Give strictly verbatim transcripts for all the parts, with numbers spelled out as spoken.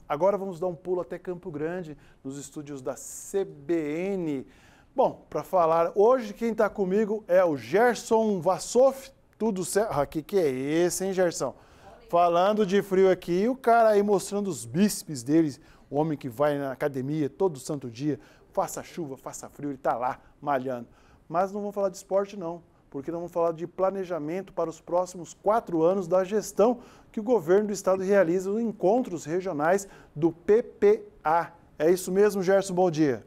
Agora vamos dar um pulo até Campo Grande, nos estúdios da C B N. Bom, para falar, hoje quem está comigo é o Gerson Vassoff, tudo certo? Ah, que que é esse, hein, Gerson? Falando de frio aqui, o cara aí mostrando os bíceps dele, o homem que vai na academia todo santo dia, faça chuva, faça frio, ele está lá malhando. Mas não vamos falar de esporte não, porque nós vamos falar de planejamento para os próximos quatro anos da gestão que o governo do estado realiza os encontros regionais do P P A. É isso mesmo, Gerson? Bom dia.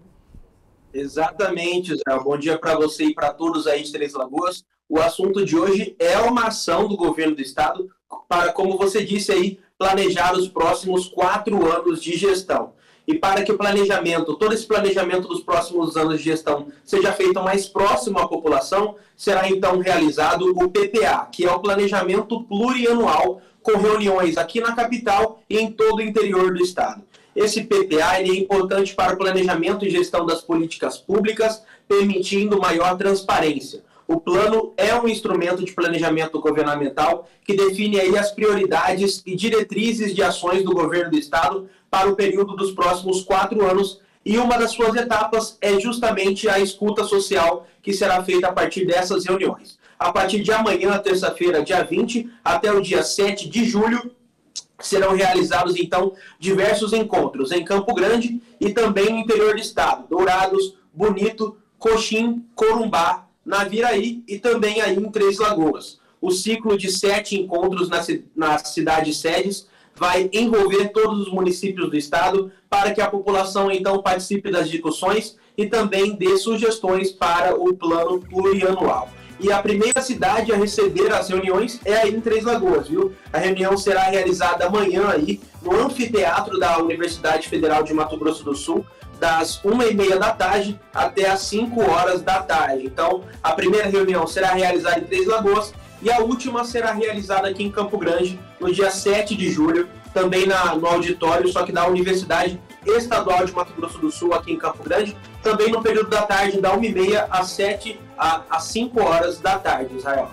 Exatamente, Zé. Bom dia para você e para todos aí de Três Lagoas. O assunto de hoje é uma ação do governo do estado para, como você disse aí, planejar os próximos quatro anos de gestão. E para que o planejamento, todo esse planejamento dos próximos anos de gestão seja feito mais próximo à população, será então realizado o P P A, que é o planejamento plurianual, com reuniões aqui na capital e em todo o interior do estado. Esse P P A ele é importante para o planejamento e gestão das políticas públicas, permitindo maior transparência. O plano é um instrumento de planejamento governamental que define aí as prioridades e diretrizes de ações do governo do estado para o período dos próximos quatro anos, e uma das suas etapas é justamente a escuta social que será feita a partir dessas reuniões. A partir de amanhã, terça-feira, dia vinte, até o dia sete de julho, serão realizados, então, diversos encontros em Campo Grande e também no interior do estado, Dourados, Bonito, Coxim, Corumbá, Naviraí e também aí em Três Lagoas. O ciclo de sete encontros nas, nas cidades sedes vai envolver todos os municípios do estado para que a população, então, participe das discussões e também dê sugestões para o plano plurianual. E a primeira cidade a receber as reuniões é aí em Três Lagoas, viu? A reunião será realizada amanhã aí no anfiteatro da Universidade Federal de Mato Grosso do Sul, das uma e meia da tarde até as cinco horas da tarde. Então, a primeira reunião será realizada em Três Lagoas e a última será realizada aqui em Campo Grande, no dia sete de julho, também na, no auditório, só que da Universidade Estadual de Mato Grosso do Sul, aqui em Campo Grande, também no período da tarde, da uma e meia às sete, às cinco horas da tarde, Israel.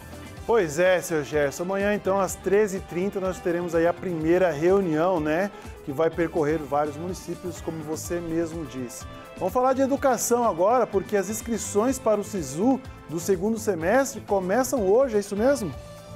Pois é, seu Gerson. Amanhã, então, às treze e trinta, nós teremos aí a primeira reunião, né? Que vai percorrer vários municípios, como você mesmo disse. Vamos falar de educação agora, porque as inscrições para o SISU do segundo semestre começam hoje, é isso mesmo?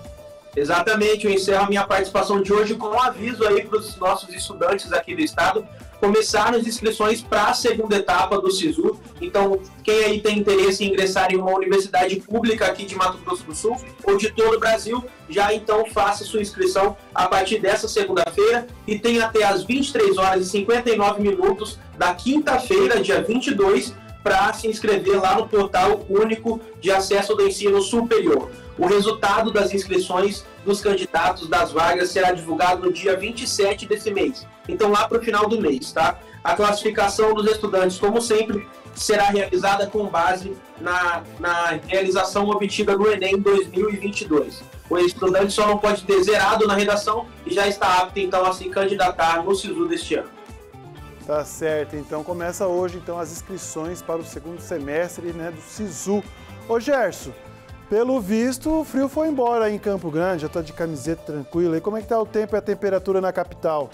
Exatamente, eu encerro a minha participação de hoje com um aviso aí para os nossos estudantes aqui do estado começaram as inscrições para a segunda etapa do SISU. Então, quem aí tem interesse em ingressar em uma universidade pública aqui de Mato Grosso do Sul ou de todo o Brasil, já então faça sua inscrição a partir dessa segunda-feira e tem até as vinte e três horas e cinquenta e nove minutos da quinta-feira, dia vinte e dois, para se inscrever lá no Portal Único de Acesso do Ensino Superior. O resultado das inscrições dos candidatos das vagas será divulgado no dia vinte e sete desse mês. Então, lá para o final do mês, tá? A classificação dos estudantes, como sempre, será realizada com base na, na realização obtida no Enem dois mil e vinte e dois. O estudante só não pode ter zerado na redação e já está apto, então, a se candidatar no SISU deste ano. Tá certo, então começa hoje então as inscrições para o segundo semestre, né, do SISU. Ô Gerson, pelo visto o frio foi embora aí em Campo Grande, já tá de camiseta tranquila. E como é que tá o tempo e a temperatura na capital?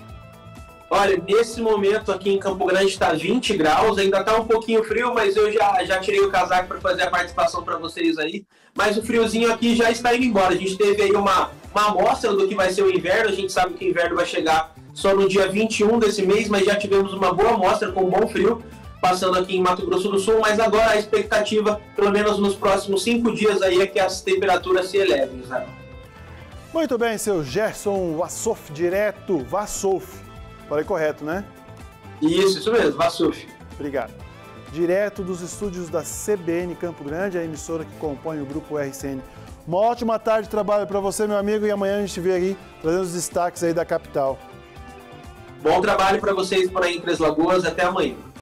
Olha, nesse momento aqui em Campo Grande está vinte graus, ainda tá um pouquinho frio, mas eu já, já tirei o casaco para fazer a participação para vocês aí. Mas o friozinho aqui já está indo embora. A gente teve aí uma, uma amostra do que vai ser o inverno, a gente sabe que o inverno vai chegar só no dia vinte e um desse mês, mas já tivemos uma boa amostra com bom frio, passando aqui em Mato Grosso do Sul, mas agora a expectativa, pelo menos nos próximos cinco dias, aí, é que as temperaturas se elevem, Israel. Muito bem, seu Gerson Vassoff, direto, Vassoff. Falei correto, né? Isso, isso mesmo, Vassoff. Obrigado. Direto dos estúdios da C B N Campo Grande, a emissora que compõe o Grupo R C N. Uma ótima tarde de trabalho para você, meu amigo, e amanhã a gente vê aí, trazendo os destaques aí da capital. Bom trabalho para vocês por aí em Três Lagoas. Até amanhã.